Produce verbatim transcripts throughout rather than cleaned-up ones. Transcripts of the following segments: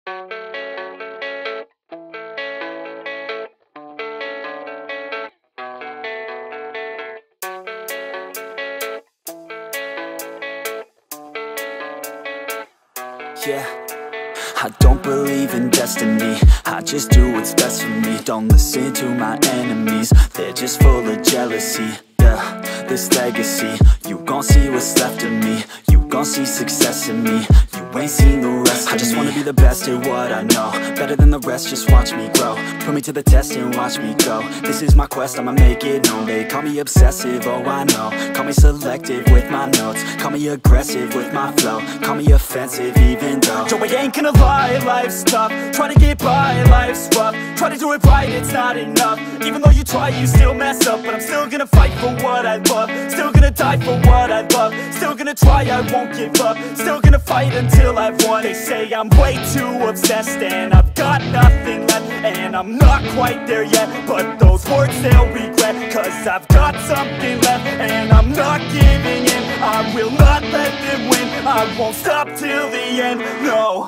Yeah, I don't believe in destiny, I just do what's best for me. Don't listen to my enemies, they're just full of jealousy. Yeah, this legacy, you gon' see what's left of me. You gon' see success in me, you ain't seen the rest of me. I just wanna be the best at what I know, better than the rest, just watch me grow. Put me to the test and watch me go. This is my quest, I'ma make it known. They call me obsessive, oh I know. Call me selective with my notes, call me aggressive with my flow, call me offensive even though Joe, I ain't gonna lie, life's tough. Try to get by, life's rough. Try to do it right, it's not enough. Even though you try, you still mess up. But I'm still gonna fight for what I love, still gonna die for what I love, still gonna try, I won't give up, still gonna fight until I've won. They say I'm way too obsessed and I've got nothing left, and I'm not quite there yet, but those words they'll regret, cause I've got something left and I'm not giving in. I will not let them win, I won't stop till the end, no.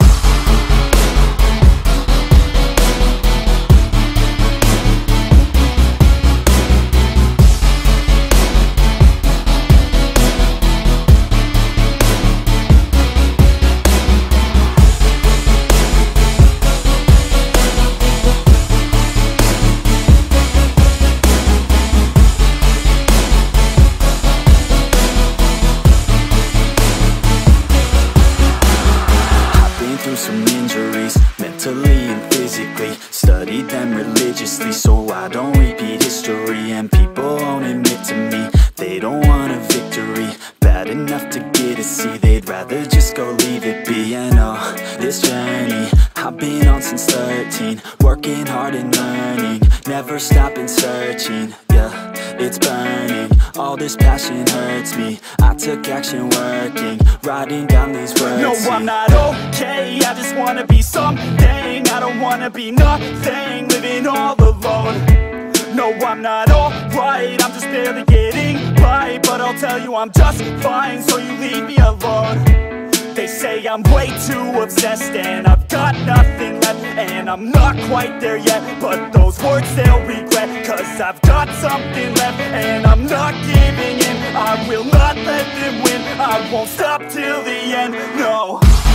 Some injuries, mentally and physically. Studied them religiously so I don't repeat history. And people won't admit to me they don't want a victory bad enough to get a C. They'd rather just go leave it be. And oh, this journey I've been on since thirteen, working hard and learning, never stopping searching. Yeah, it's burning, all this passion hurts me. I took action working, writing down these words. No, I'm not okay, I just wanna be something. I don't wanna be nothing, living all alone. No, I'm not alright, I'm just barely getting by. But I'll tell you I'm just fine, so you leave me alone. They say I'm way too obsessed and I've got nothing left, and I'm not quite there yet, but those words they'll regret, cause I've got something left and I'm not giving in. I will not let them win, I won't stop till the end, no.